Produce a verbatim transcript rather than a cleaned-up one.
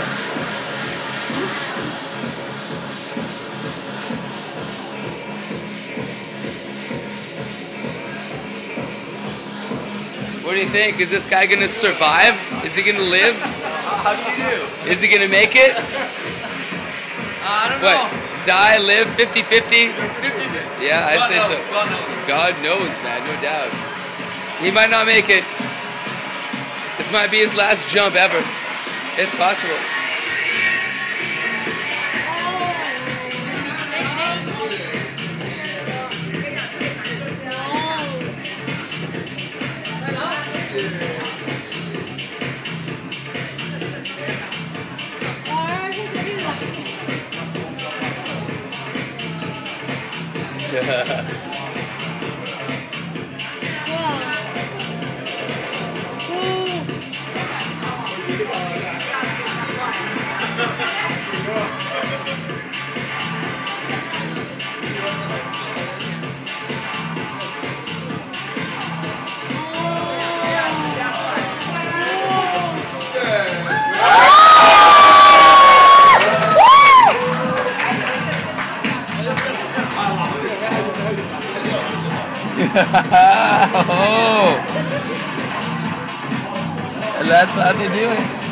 What do you think? Is this guy gonna survive? Is he gonna live? How do you do? Is he gonna make it? Uh, I don't What? know. Die, live, fifty fifty? fifty fifty. Yeah, I'd God say knows, so. God knows. God knows, man, no doubt. He might not make it. This might be his last jump ever. It's possible. Oh, that's how they do it.